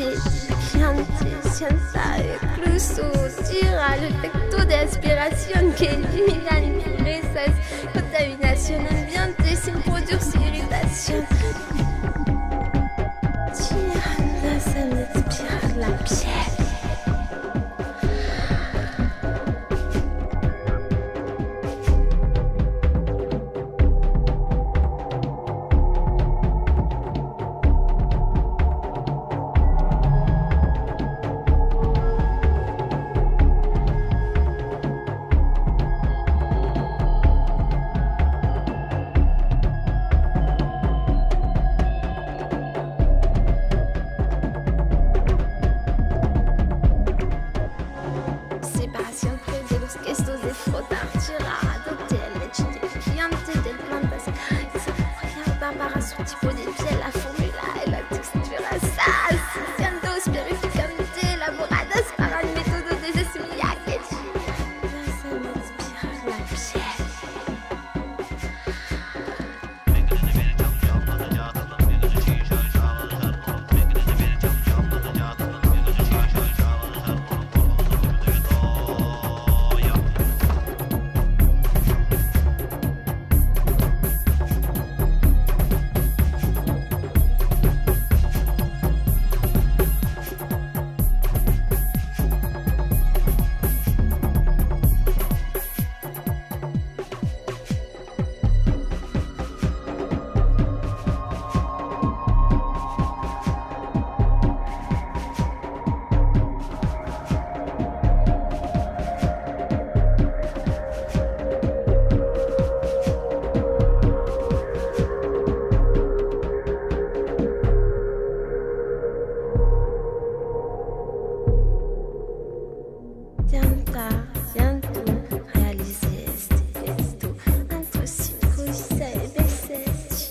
piante, sienta, incluso tira el efecto de aspiración que elimina impurezas, contaminación ambiente sin producir irritación. Tirando, ça m'inspire la piel. Para su tipo de piel, la fórmula y la textura SAS, siendo específicamente elaboradas para el método de desemillaje. Ça m'inspire la piel. Siento réaliser este gesto entre 5 y 6 veces.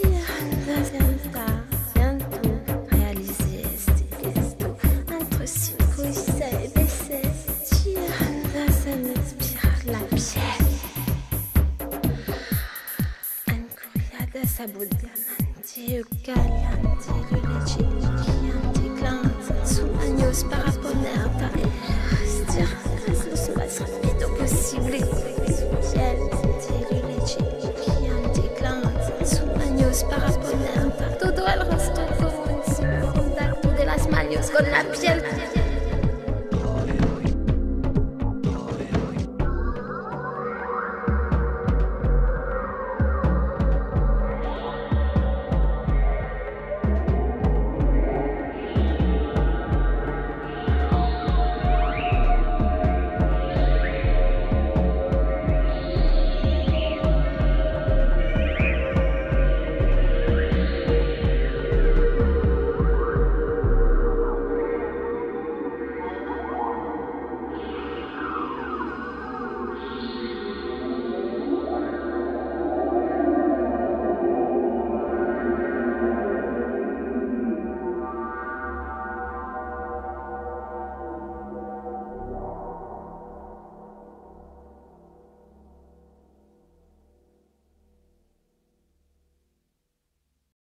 Siento réaliser este gesto entre 5 y 6 veces. Ça m'inspire la piel. Encollada sabor diamante, caliente, de leche liquidante, glande, sueños para ponerte. Lo más rápido posible. Piel de leche liquidante, glande, sueños para ponerte. Todo el resto como un simple contacto de las manos con la piel.